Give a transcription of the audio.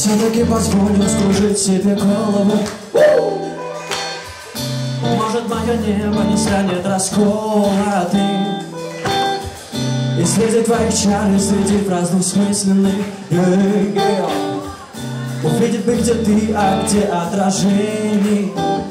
все-таки позволю скружить себе голову. Может, мое небо не станет расколотым, и среди твоих чар, и среди фраз двусмысленных увидит бы, где ты, а где отражение.